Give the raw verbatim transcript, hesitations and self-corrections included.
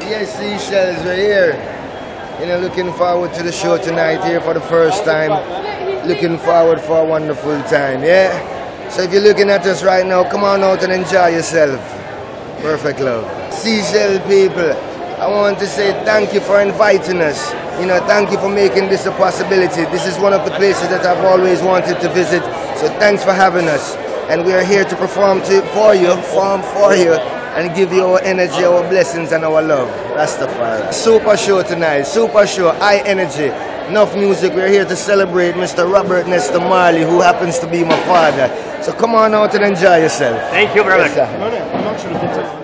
Yes, Seychelles, we're here. You know, looking forward to the show tonight here for the first time. Looking forward for a wonderful time, yeah? So if you're looking at us right now, come on out and enjoy yourself. Perfect love. Seychelles people, I want to say thank you for inviting us. You know, thank you for making this a possibility. This is one of the places that I've always wanted to visit. So thanks for having us. And we are here to perform to, for you, perform for you, and give you our energy, our blessings, and our love. Rastafari. Super show tonight. Super show. High energy. Enough music. We're here to celebrate Mister Robert Nesta Marley, who happens to be my father. So come on out and enjoy yourself. Thank you very yes, much.